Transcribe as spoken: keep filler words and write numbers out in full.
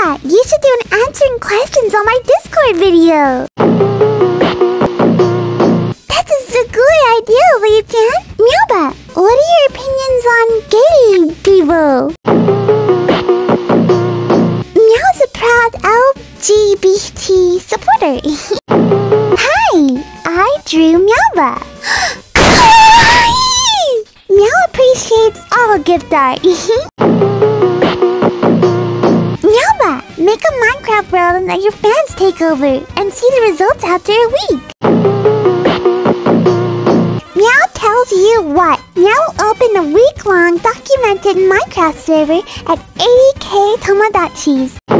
Meowbah, you should do an answering questions on my Discord video. That's a good idea, Leapjan. Meowbah, what are your opinions on gay people? Meow's a proud L G B T supporter. Hi, I drew Meowbah. Meow appreciates all gift art. Meowbah, make a Minecraft world and let your fans take over and see the results after a week. Meow tells you what. Meow will open a week-long documented Minecraft server at eighty K Tomodachis.